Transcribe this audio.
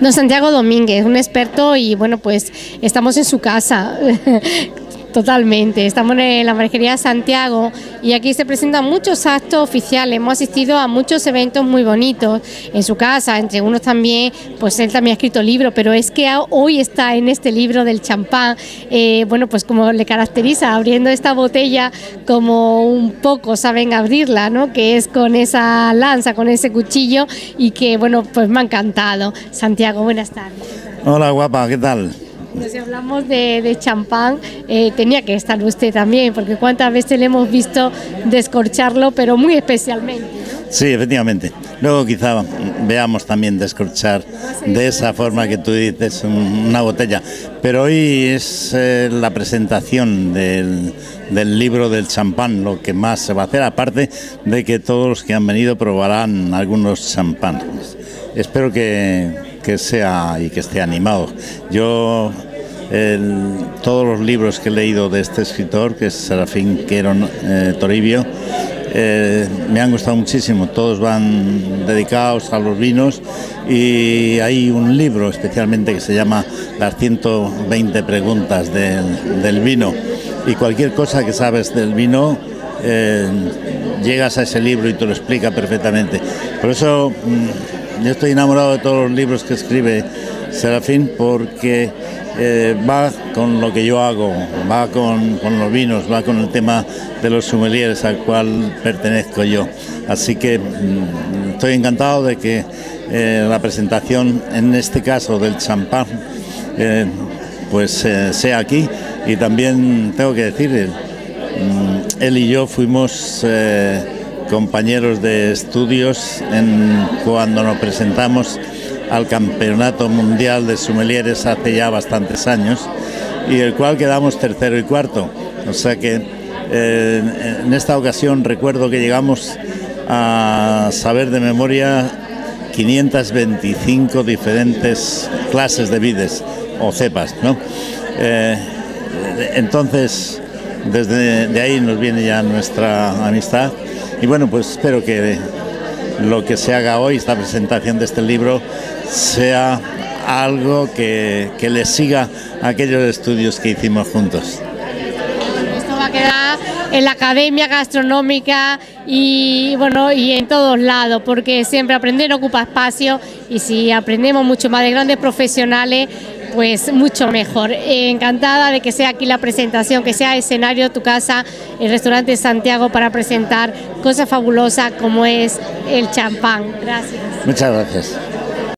Don Santiago Domínguez, un experto, y bueno, pues estamos en su casa. Totalmente, estamos en la Marisquería Santiago y aquí se presentan muchos actos oficiales. Hemos asistido a muchos eventos muy bonitos en su casa, entre unos también, pues él también ha escrito libros, pero es que hoy está en este libro del champán, bueno, pues como le caracteriza, abriendo esta botella como un poco saben abrirla, ¿no? Que es con esa lanza, con ese cuchillo, y que bueno, pues me ha encantado. Santiago, buenas tardes. Hola guapa, ¿qué tal? Si hablamos de champán, tenía que estar usted también, porque cuántas veces le hemos visto descorcharlo, pero muy especialmente, ¿no? Sí, efectivamente. Luego quizá veamos también descorchar de esa forma que tú dices una botella. Pero hoy es la presentación del libro del champán lo que más se va a hacer, aparte de que todos los que han venido probarán algunos champanes. Espero que sea y que esté animado. Yo todos los libros que he leído de este escritor, que es Serafín Quero Toribio, me han gustado muchísimo. Todos van dedicados a los vinos y hay un libro especialmente que se llama Las 120 preguntas del vino, y cualquier cosa que sabes del vino llegas a ese libro y te lo explica perfectamente. Por eso yo estoy enamorado de todos los libros que escribe Serafín, porque va con lo que yo hago, va con los vinos, va con el tema de los sommeliers al cual pertenezco yo. Así que estoy encantado de que la presentación, en este caso del champán, pues sea aquí. Y también tengo que decir, él y yo fuimos compañeros de estudios cuando nos presentamos al Campeonato Mundial de Sommeliers hace ya bastantes años, y el cual quedamos tercero y cuarto. O sea que en esta ocasión recuerdo que llegamos a saber de memoria 525 diferentes clases de vides o cepas, ¿no? Entonces, desde ahí nos viene ya nuestra amistad. Y bueno, pues espero que lo que se haga hoy, esta presentación de este libro, sea algo que le siga a aquellos estudios que hicimos juntos. Esto va a quedar en la Academia Gastronómica y bueno, y en todos lados, porque siempre aprender ocupa espacio, y si aprendemos mucho más de grandes profesionales, pues mucho mejor. Encantada de que sea aquí la presentación, que sea escenario tu casa, el restaurante Santiago, para presentar cosas fabulosas como es el champán. Gracias. Muchas gracias.